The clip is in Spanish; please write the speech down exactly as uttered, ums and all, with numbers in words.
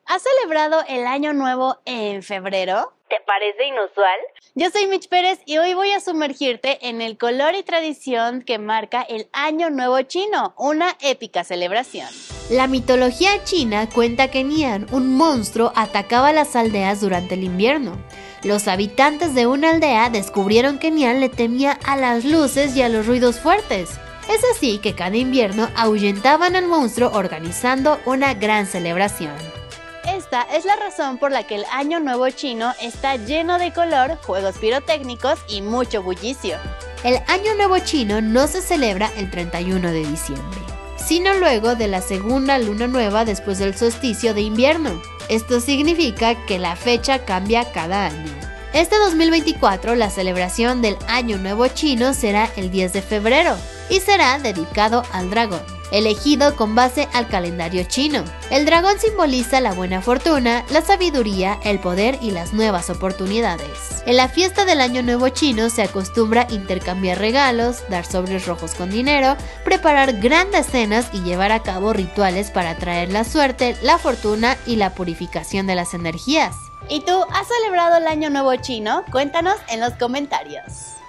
¿Has celebrado el Año Nuevo en febrero? ¿Te parece inusual? Yo soy Mitch Pérez y hoy voy a sumergirte en el color y tradición que marca el Año Nuevo chino, una épica celebración. La mitología china cuenta que Nian, un monstruo, atacaba las aldeas durante el invierno. Los habitantes de una aldea descubrieron que Nian le temía a las luces y a los ruidos fuertes. Es así que cada invierno ahuyentaban al monstruo organizando una gran celebración. Esta es la razón por la que el Año Nuevo chino está lleno de color, juegos pirotécnicos y mucho bullicio. El Año Nuevo chino no se celebra el treinta y uno de diciembre, sino luego de la segunda luna nueva después del solsticio de invierno. Esto significa que la fecha cambia cada año. Este dos mil veinticuatro la celebración del Año Nuevo chino será el diez de febrero y será dedicado al dragón, elegido con base al calendario chino. El dragón simboliza la buena fortuna, la sabiduría, el poder y las nuevas oportunidades. En la fiesta del Año Nuevo chino se acostumbra intercambiar regalos, dar sobres rojos con dinero, preparar grandes cenas y llevar a cabo rituales para traer la suerte, la fortuna y la purificación de las energías. ¿Y tú has celebrado el Año Nuevo chino? Cuéntanos en los comentarios.